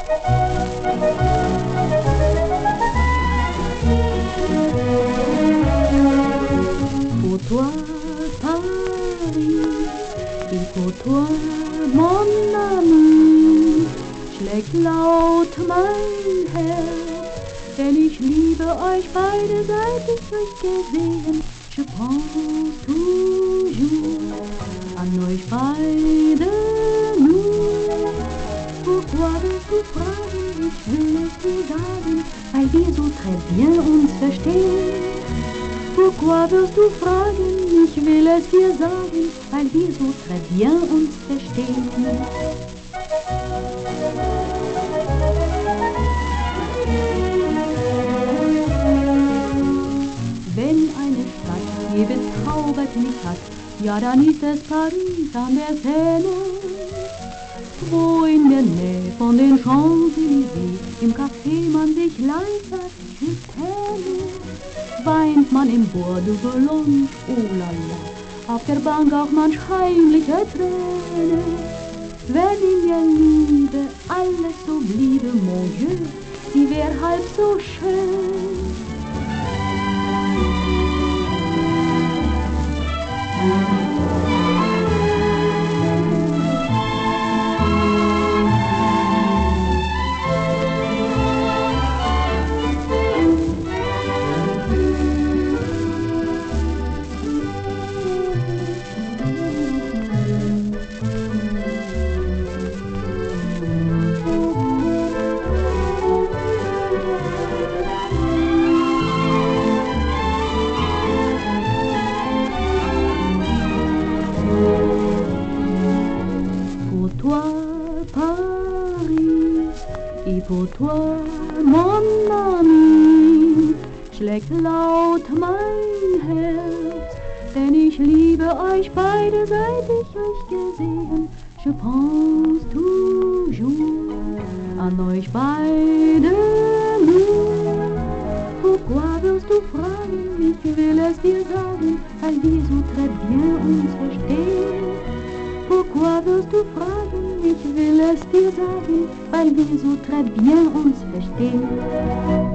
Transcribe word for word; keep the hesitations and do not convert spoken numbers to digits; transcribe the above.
Pour toi, Paris, et pour toi, mon ami, schlägt laut mein Herz, denn ich liebe euch beide, seit ich euch gesehen. Je pense toujours an euch beide nur. Pourquoi wirst du fragen, ich will es dir sagen, weil wir so très bien uns verstehen. Pourquoi wirst du fragen, ich will es dir sagen, weil wir so très bien uns verstehen. Wenn eine Stadt je bezaubert mich hat, ja dann ist es Paris an der Seine, wo in der Nähe von den Champs-Élysées im Café man sich leise weint man im Bois de Boulogne, oh la la, auf der Bank auch manch heimliche Träne. Wenn in der Liebe alles so bliebe, mon Dieu, sie wär halb so schön. Et pour toi, mon ami, schlägt laut mein Herz, denn ich liebe euch beide, seit ich euch gesehen. Je pense toujours an euch beide nur. Pourquoi wirst du fragen, ich will es dir sagen, weil wir so très bien uns verstehen. Pourquoi wirst du fragen, ich will es dir sagen, weil wir so très bien uns verstehen.